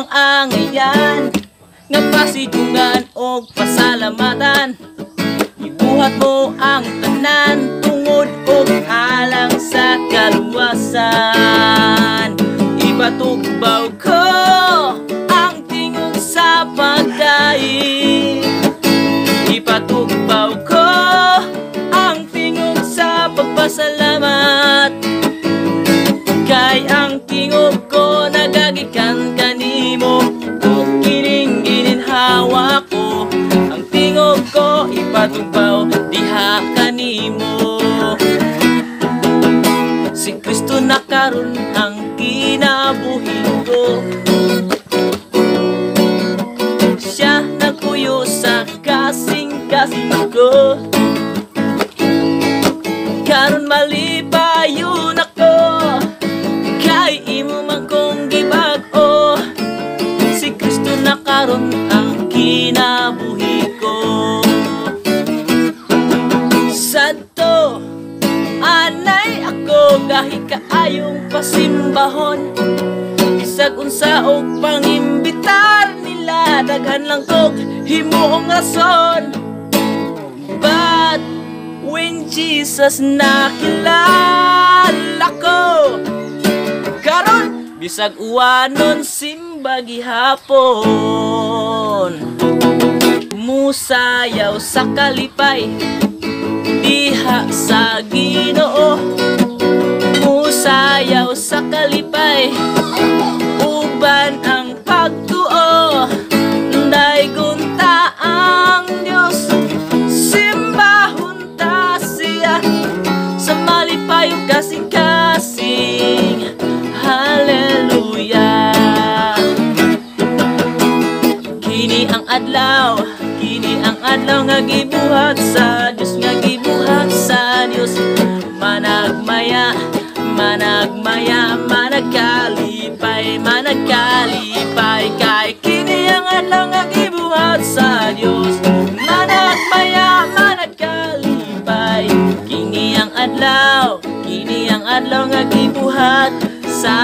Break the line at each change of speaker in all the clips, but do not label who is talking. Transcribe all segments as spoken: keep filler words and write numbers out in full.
ang angayan nga pasidungan o pasalamatan. Ibuhat mo ang tanan tungod o alang sa kaluwasan. Ipatugbaw ko ang tingog sa pagdaig. Ipatugbaw ko ang tingog sa pagpasalamat. Kay ang tingog ko nagagikan kanimo, o kining gininhawa ko. Ang tingog ko ipatugbaw diha kanimo. Si Kristo na karon ang kinabuhi ko. Siya nagpuyo sa kasing-kasing ko. Karon malipayon ako, kay imo man kong gibag-o. Si Kristo na karon ang kinabuhi ko. Santo anay ako gahi kaayong pasimbahon. Bisag unsa og pangimbitar nila, daghan lang kog himuong rason. But when Jesus nakilala ko, karon bisag uwanon simba gihapon. Musayaw sa kalipay diha sa Ginoo. Musayaw sa kalipay uban ang pagtuo. Daygon ta ang Dios, simbahon ta siya sa malipayong kasing-kasing. Hallelujah. Kini ang adlaw, kini ang adlaw nga gibuhat sa Dios, nga gibuhat sa Dios. Managmaya, managmaya, managkalipay, managkalipay. Kay kini ang adlaw nga gibuhat sa Dios. Managmaya, managkalipay. Kini ang adlaw, kini ang adlaw nga gibuhat sa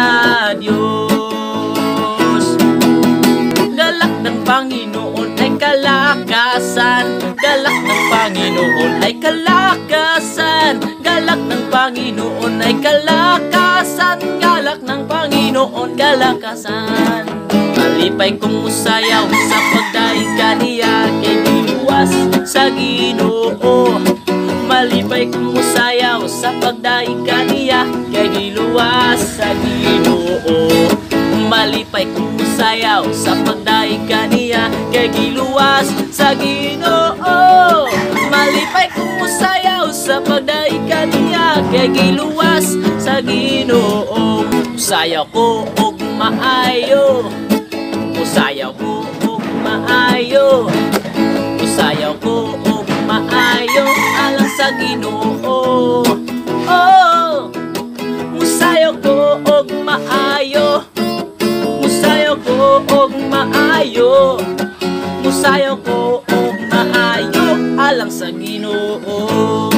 Dios. Galak ng Panginoon ay kalakasan. Galak ng Panginoon ay kalakasan. Galak ng Panginoon ay kalakasan. Galak ng Panginoon kalakasan. Malipay kong musayaw sa pagdaig kaniya, kay giluwas sa Ginoo. Malipay kong musayaw sa pagdaig kaniya, kay giluwas sa Ginoo. Malipay kong musayaw sa pagdaig kaniya, kay giluwas sa Ginoo. Malipay kong musayaw sa pagdaig kaniya, kay giluwas sa Ginoo. Musayaw ko og maayo, musayaw ko og maayo, musayaw ko og maayo alang sa Ginoo. Oh, musayaw ko og maayo, musayaw ko og maayo, musayaw ko og maayo alang sa Ginoo.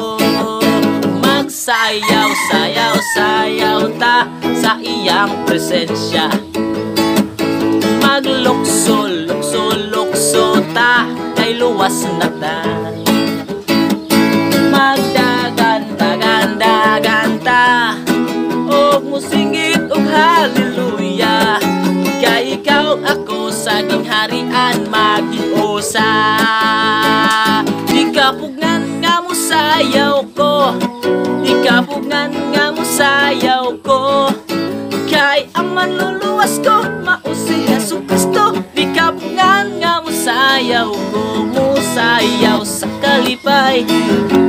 Magsayaw, sayaw, sayaw ta sa iyang presensya. Maglukso, lukso, lukso ta kay luwas na ta. Magdagan, dagan, dagan ta, og musinggit og hallelujah. Kay ikaw ako sa gingharian magiusa. Di kapugnan nga musayaw ko, di kapugnan nga musayaw ko. Kay ang manluluwas ko mao si Hesus Kristo. Di kapugnan nga musayaw ko, musayaw sa kalipay.